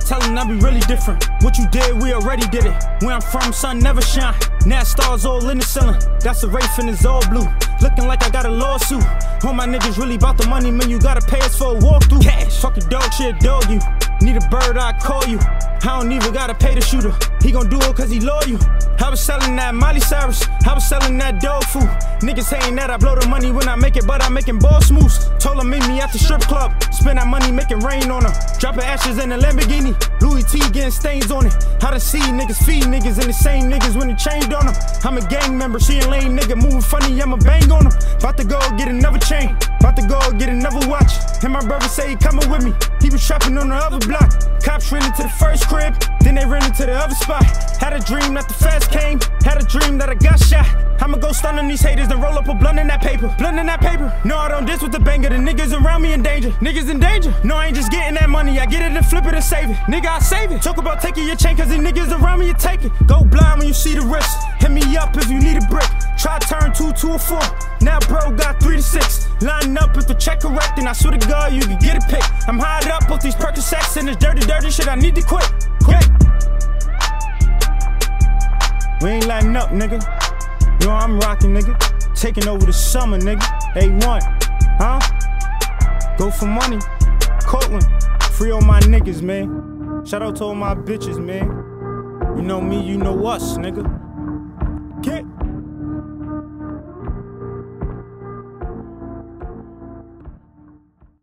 tellin' I be really different. What you did, we already did it. Where I'm from, sun never shine. Now stars all in the ceiling. That's a Wraith and it's all blue. Looking like I got a lawsuit. All my niggas really bout the money, man. You gotta pay us for a walkthrough. Cash. Fuck a dog shit, dog you. Need a bird, I call you. I don't even gotta pay the shooter. He gon' do it cause he loyal. I was selling that Miley Cyrus. I was selling that dog food. Niggas saying that I blow the money when I make it, but I'm making ball smooths. Told her meet me at the strip club. Spend that money making rain on her. Dropping ashes in a Lamborghini. Louis T getting stains on it. I done see niggas feed niggas and the same niggas when it changed on them. I'm a gang member, she a lame nigga moving funny, I'ma bang on him. About to go get another chain. About to go get another watch. And my brother say he coming with me. He was trapping on the other block. Cops ran into the first crib, then they ran into the other spot. Had a dream that the feds came. Had a dream that I got shot. I'ma go stun on these haters and roll up a blunt in that paper. Blunt in that paper. No, I don't diss with the banger. The niggas around me in danger. Niggas in danger. No, I ain't just getting that money. I get it and flip it and save it. Nigga, I save it. Talk about taking your chain cause these niggas around me, you take it. Go blind when you see the risk. Hit me up if you need a brick. Try to turn 2 to a 4. Now bro got 3 to 6. Line up if the check correct, and I swear to God you can get a pick. I'm high up off these Percocets and this dirty shit. I need to quit. We ain't lighting up, nigga. You know I'm rocking, nigga. Taking over the summer, nigga. A1, huh? Go for money. Courtland, free all my niggas, man. Shout out to all my bitches, man. You know me, you know us, nigga.